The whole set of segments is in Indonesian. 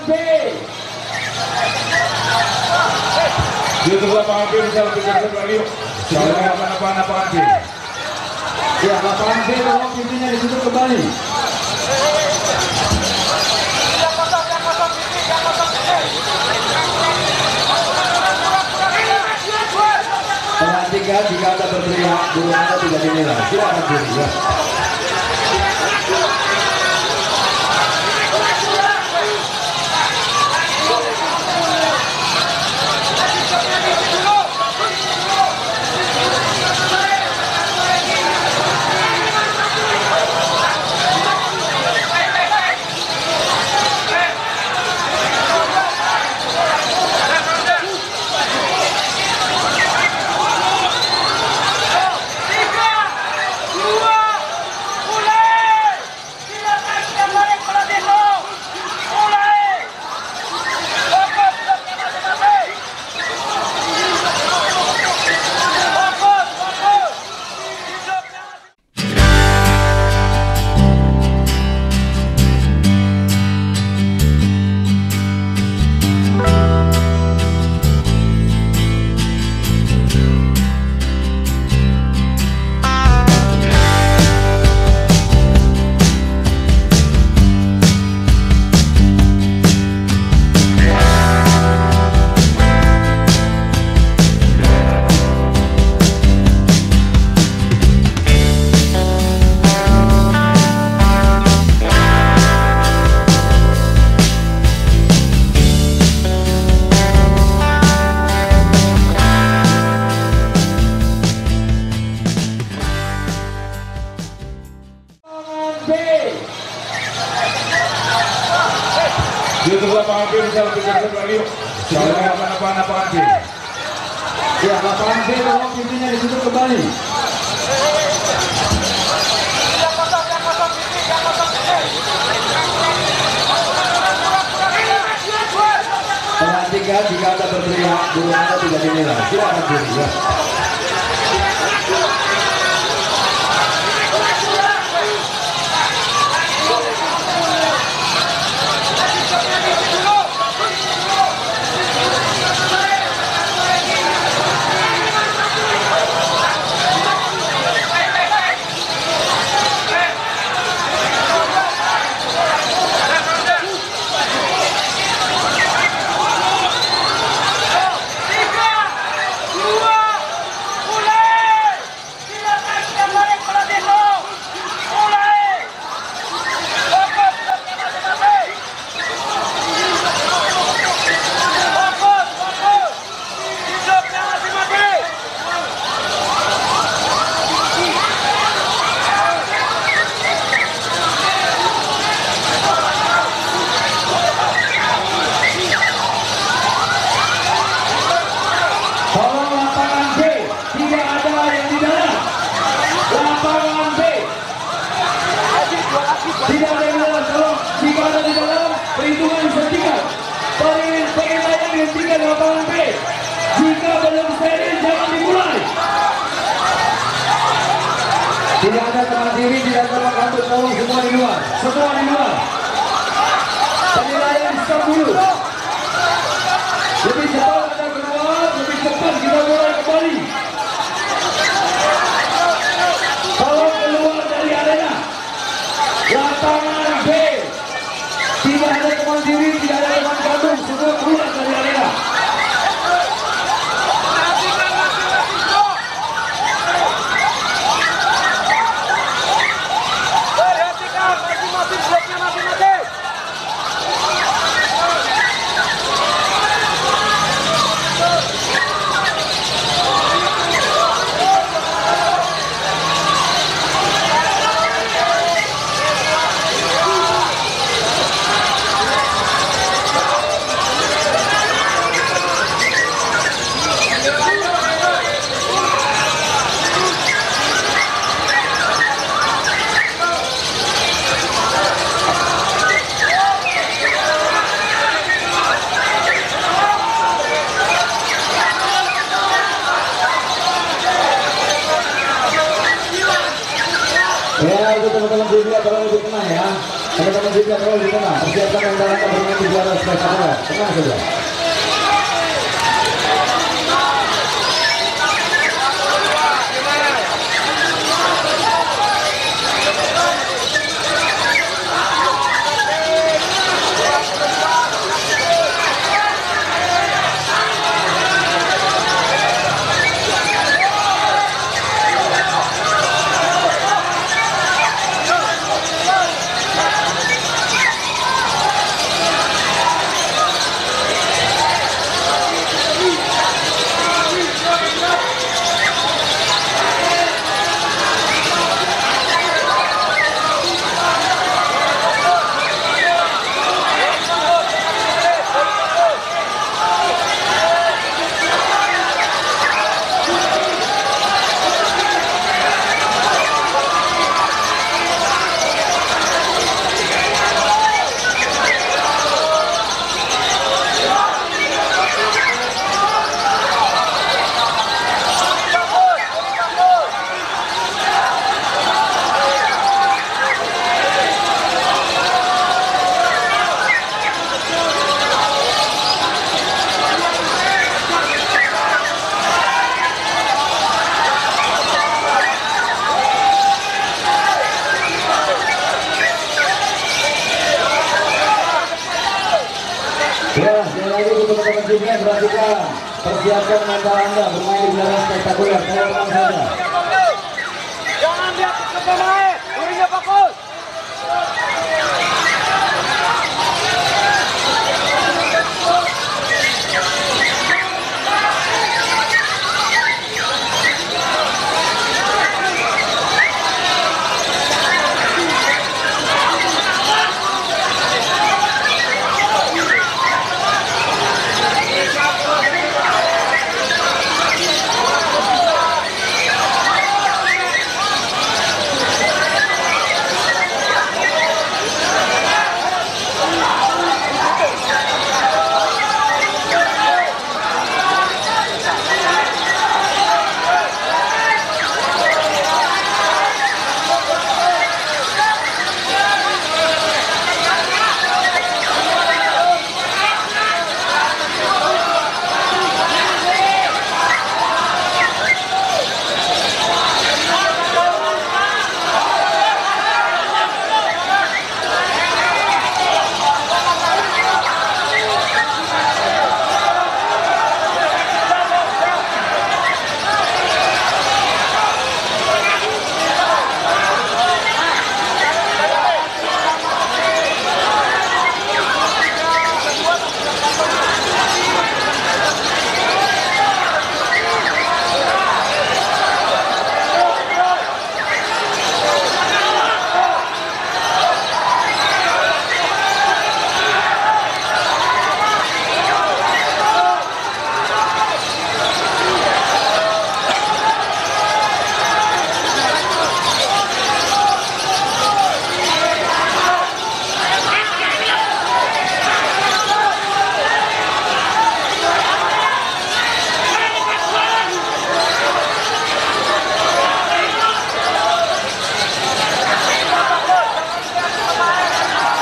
B. Di lapangan B bisa lebih dekat lagi. Soalnya lapangan B. Ya, lapangan B tolong pintunya ditutup kembali. Perhatikan jika Anda berteriak, burung Anda tidak dinilai. Silakan diri ya. Di lapangan B bisa lebih dekat lagi. Soalnya lapangan B. Ya, lapangan B tolong pintunya ditutup kembali. Perhatikan jika Anda berteriak, burung Anda tidak dinilai. Silakan diri ya. Tidak ada yang dalam, tolong jika ada di dalam perhitungan dihentikan. Pengendalian dihentikan lapangan B. Jika belum steril jangan dimulai. Tidak ada teman diri, tidak ada teman kantor, tolong semua di luar. Semua di luar. Penilaian stop dulu. Lebih cepat Anda keluar, lebih cepat kita mulai kembali. Tolong keluar dari arena. Lapangan B. Tidak ada teman diri, tidak ada teman kandung, semua keluar dari arena. Perhatikan masing-masing bloknya masing-masing. Ya, itu teman-teman juga tolong lebih tenang ya. Teman-teman juga kalau di tengah, persiapkan yang dalam bermain di juara spektakuler. Tenang saja. Ya, sekali lagi untuk teman-teman timnya perhatikan, persiapkan mental Anda bermain di juara spektakuler. Saya ulang saja. Jangan lihat ke pemain, durinya fokus.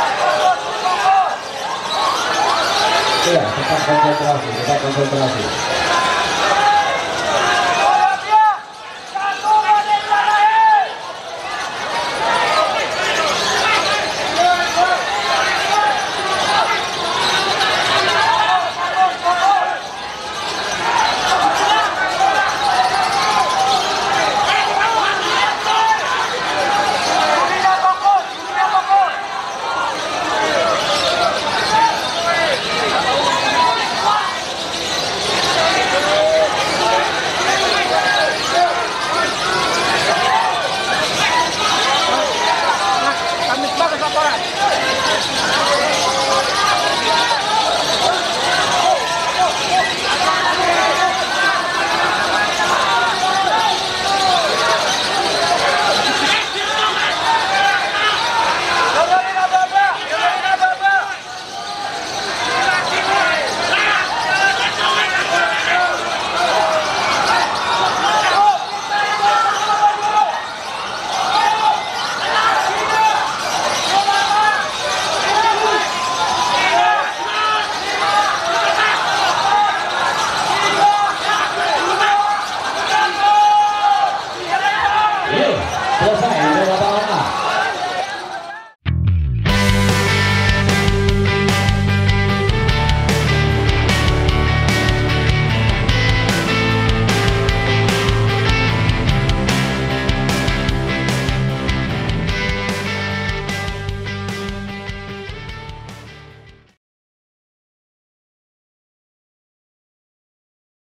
Ya, tetap konsentrasi, tetap konsentrasi.